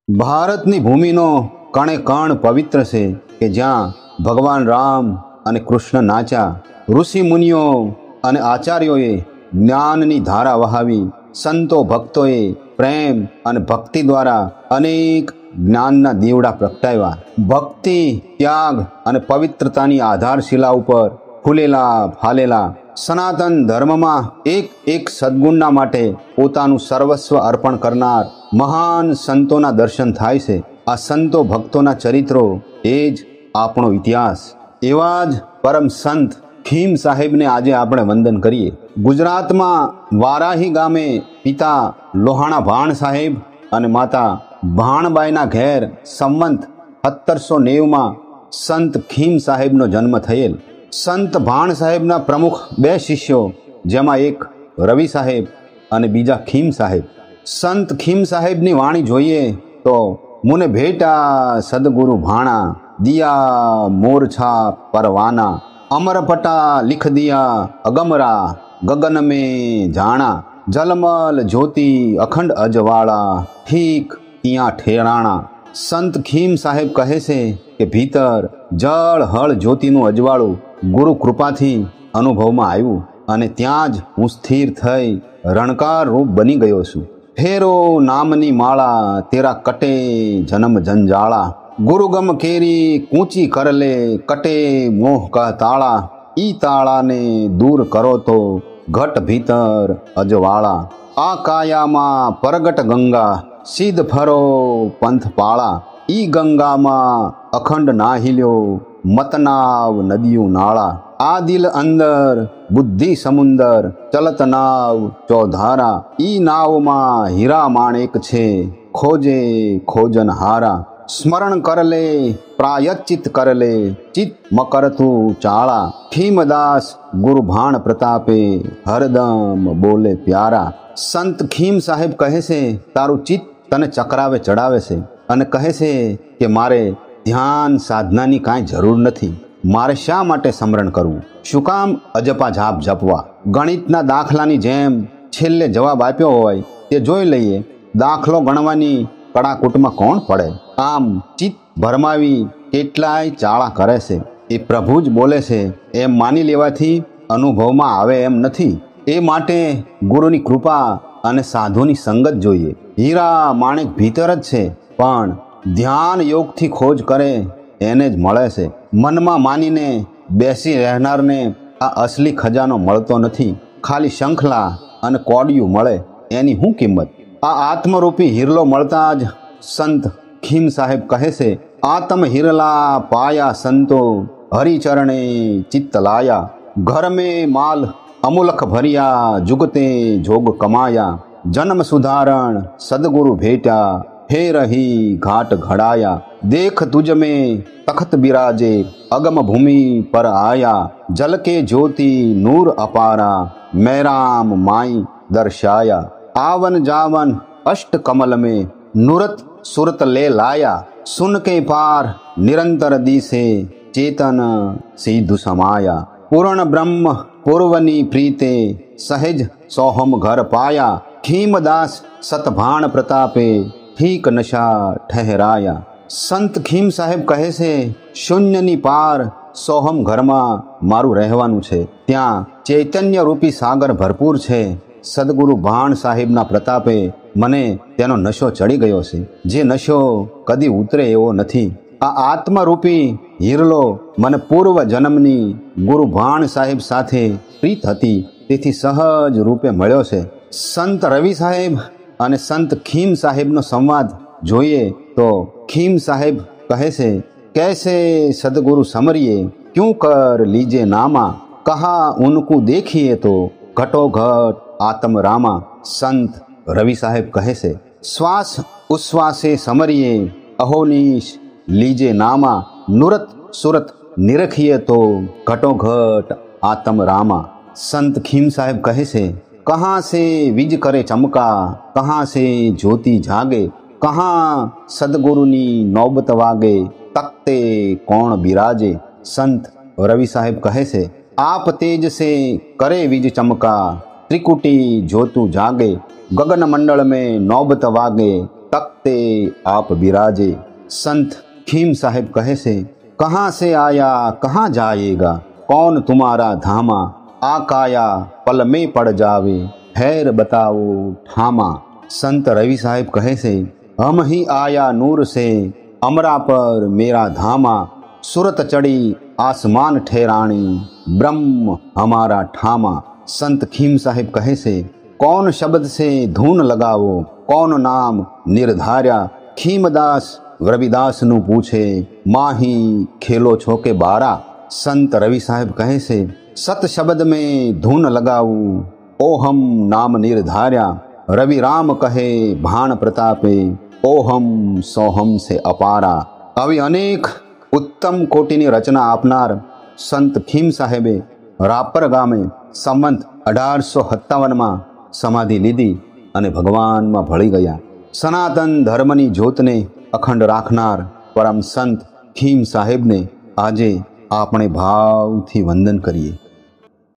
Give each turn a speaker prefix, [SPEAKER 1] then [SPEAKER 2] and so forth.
[SPEAKER 1] ભારતની ભૂમિનો કણે કણ પવિત્ર છે કે જ્યાં ભગવાન રામ અને કૃષ્ણ નાચ્યા. ઋષિ મુનિઓ અને આચાર્યોએ જ્ઞાનની ધારા વહાવી. સંતો ભક્તોએ પ્રેમ અને ભક્તિ દ્વારા અનેક જ્ઞાનના દીવડા પ્રગટાવ્યા. ભક્તિ, ત્યાગ અને પવિત્રતાની આધારશિલા ઉપર ફૂલેલા ફાલેલા સનાતન ધર્મમાં એક એક સદ્ગુણના માટે પોતાનું સર્વસ્વ અર્પણ કરનાર મહાન સંતોના દર્શન થાય છે. આ સંતો ભક્તોના ચરિત્રો એ જ આપણો ઇતિહાસ. એવા જ પરમ સંત ખીમ સાહેબને આજે આપણે વંદન કરીએ. ગુજરાતમાં વારાહી ગામે પિતા લોહાણા ભાણ સાહેબ અને માતા ભાણબાઈના ઘેર સંવંત 1790માં સંત ખીમ સાહેબનો જન્મ થયેલ. સંત ભાણ સાહેબના પ્રમુખ બે શિષ્યો, જેમાં એક રવિ સાહેબ અને બીજા ખીમ સાહેબ. સંત ખીમ સાહેબની વાણી જોઈએ તો મુને ભેટા સદગુરુ ભાણા, દિયા મોરછા પરવાના, અમરપટા લિખ દિયા અગમરા, ગગન में જાણા, જલમલ જ્યોતિ અખંડ અજવાળા, ઠીક ત્યાં ઠેરાણા. સંત ખીમ સાહેબ કહે છે કે ભીતર જળ હળ જ્યોતિનું અજવાળું ગુરુ કૃપાથી અનુભવમાં આવ્યું અને ત્યાં જ હું સ્થિર થઈ રણકાર રૂપ બની ગયો છું. ફેરો નામની માળા, તેરા કટે જન્મ જંજાળા, ગુરુગમ કેરી કૂંચી કરલે, કટે મોહ કા તાળા, ઈ તાળાને દૂર કરો તો ઘટ ભીતર અજવાળા. આ કાયામાં પરગટ ગંગા, સીધ ફરો પંથ પાળા, ઈ ગંગામાં અખંડ નાહિલ્યો, મતનાવ નદીયું નાળા. આ દિલ અંદર બુદ્ધિ સમુંદર, ચલત નાવ ચોધારા, ઈ નાવમાં હીરા માણેક છે, ખોજે ખોજન હારા. સ્મરણ કરલે પ્રાયચિત કરલે, ચિત મકરતું ચાળા, ખીમદાસ ગુરુ ભાણ પ્રતાપે, હરદમ બોલે પ્યારા. સંત ખીમ સાહેબ કહે છે તારું ચિત્ત તને ચકરાવે ચડાવે છે અને કહે છે કે મારે ધ્યાન સાધનાની કાંઈ જરૂર નથી. મારે શા માટે સ્મરણ કરવું? શું કામ અજપા જાપ જપવા? ગણિતના દાખલાની જેમ છેલ્લે જવાબ આપ્યો હોય તે જોઈ લઈએ. દાખલો ગણવાની કડાકૂટમાં કોણ પડે? આમ ચિત્ત ભરમાવી કેટલાય ચાળા કરે છે. એ પ્રભુ જ બોલે છે એમ માની લેવાથી અનુભવમાં આવે એમ નથી. એ માટે ગુરુની કૃપા અને સાધુની સંગત જોઈએ. હીરા માણેક ભીતર જ છે, પણ ધ્યાન યોગથી ખોજ કરે એને જ મળે છે. મનમાં માનીને બેસી રહેનારને આ અસલી ખજાનો મળતો નથી. ખાલી શંખલા અને કોડિયું મળે એની શું કિંમત? આ આત્મરૂપી હિરલો મળતા જ સંત ખીમ સાહેબ કહે છે, આત્મ હિરલા પાયા સંતો, હરિચરણે ચિત્ત લાયા, ઘર મેં માલ અમુલખ ભર્યા, જુગતે જોગ કમાયા, જન્મ સુધારણ સદગુરુ ભેટ્યા, હે રહી ઘાટ ઘડાયા, દેખ તુજ મેં તખત બિરાજે, અગમ ભૂમિ પર આયા, જલ કે જ્યોતિ નૂર અપારા, મેં રામ માઈ દર્શાયા, आवन जावन अष्ट कमल में नुरत सुरत ले लाया, सुन के पार निरंतर दिसे चेतन सिद्धु समाया, पूर्ण ब्रह्म पूर्वनी प्रीते सहज सोहम घर पाया, खीमदास सतभाण प्रतापे ठीक नशा ठहराया. સંત ખીમ સાહેબ કહે છે શૂન્યની પાર સોહમ ઘરમાં મારું રહેવાનું છે. ત્યાં ચૈતન્ય રૂપી સાગર ભરપૂર છે. સદગુરુ ભાણ સાહેબના પ્રતાપે મને તેનો નશો ચડી ગયો છે, જે નશો કદી ઉતરે એવો નથી. આ આત્મરૂપી હિરલો મને પૂર્વ જન્મની ગુરુ ભાણ સાહેબ સાથે પ્રીત હતી તેથી સહજ રૂપે મળ્યો છે. સંત રવિ સાહેબ અને સંત ખીમ સાહેબનો સંવાદ જોઈએ તો ખીમ સાહેબ કહે છે, कैसे सदगुरु समरिए क्यों कर लीजे नामा, कहा उनको देखिए तो घटोघट आत्म रामा. संत रवि साहेब કહે છે, શ્વાસ ઉશ્વાસે સમરીએ, અહોનીશ લીજે નામા, નુરત સુરત નિરખીએ તો ઘટોઘટ આત્મ રામા. સંત ખીમ સાહેબ કહે છે, કહાં સે વિજ કરે ચમકા, કહાં સે જ્યોતિ જાગે, કહાં સદગુરુની નૌબત વાગે, તખ્તે કોણ બિરાજે. સંત રવિ સાહેબ કહે છે, आप तेज से करे विज चमका, त्रिकुटी ज्योतु जागे, गगन मंडल में नौबत वागे, तख्ते आप बिराजे। संत खीम साहेब कहे से, कहाँ से आया कहाँ जाएगा, कौन तुम्हारा धामा, आकाया पल में पड़ जावे, हैर बताओ ठामा। संत रवि साहेब कहे से, हम ही आया नूर से, अमरा पर मेरा धामा, सुरत चढ़ी आसमान ठहरानी, ब्रह्म हमारा ठामा। संत खीम साहेब कहे से, कौन शब्द से धून लगावो, कौन नाम निर्धार्या, खीमदास रविदास नु पूछे, माही खेलो छोके बारा। संत रवि साहेब कहे से, सत शब्द में धून लगाऊ, ओहम नाम निर्धार्या, रवि राम कहे भाण प्रतापे, ओहम सोहम से अपारा। આવી અનેક ઉત્તમ કોટીની રચના આપનાર સંત ખીમ સાહેબે રાપર ગામે સંવંત 1857માં સમાધિ લીધી અને ભગવાનમાં ભળી ગયા। સનાતન ધર્મની જ્યોતને અખંડ રાખનાર પરમ સંત ખીમ સાહેબને આજે આપણે ભાવથી વંદન કરીએ।